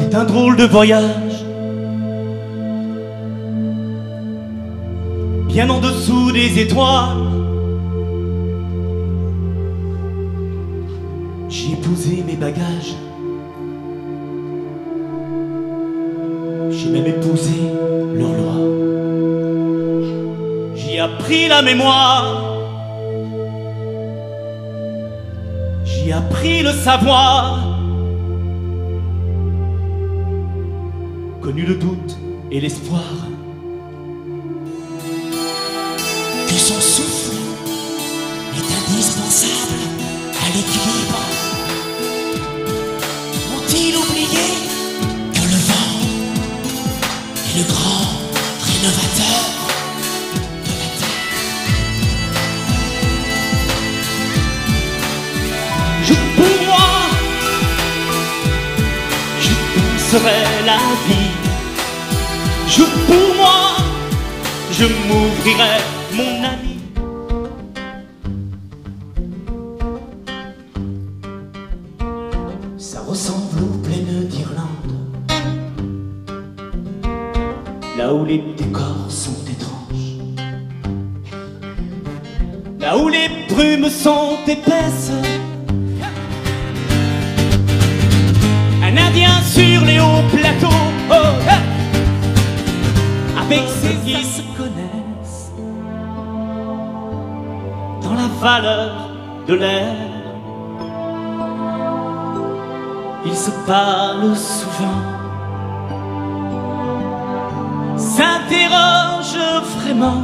fut un drôle de voyage, bien en dessous des étoiles. J'y ai posé mes bagages, j'ai même épousé leur loi. J'y ai appris la mémoire, j'y ai appris le savoir, connu le doute et l'espoir. Que son souffle est indispensable à l'équilibre. Ont-ils oublié que le vent est le grand rénovateur de la terre? Pour moi, je penserai la vie. Jour pour moi, je m'ouvrirai mon ami. Ça ressemble aux plaines d'Irlande, là où les décors sont étranges, là où les brumes sont épaisses. Un Indien sur les hauts plateaux, oh, ah, avec ses qui se connaissent dans la valeur de l'air. Ils se parlent souvent, s'interrogent vraiment.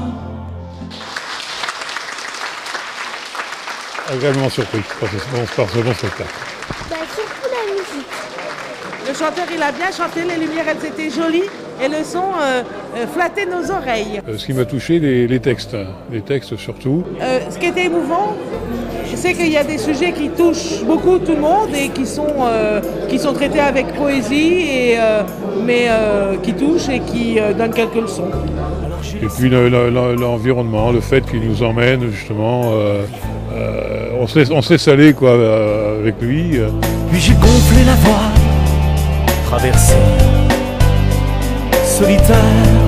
Agréablement surpris par ce bon spectacle. Surtout la musique. Le chanteur, il a bien chanté, les lumières, elles étaient jolies et le son flattait nos oreilles. Ce qui m'a touché, les textes surtout. Ce qui était émouvant, c'est qu'il y a des sujets qui touchent beaucoup tout le monde et qui sont traités avec poésie, mais qui touchent et qui donnent quelques leçons. Et puis l'environnement, le fait qu'il nous emmène justement, on se laisse aller quoi, avec lui. Puis j'ai gonflé la voile, traversé, solitaire.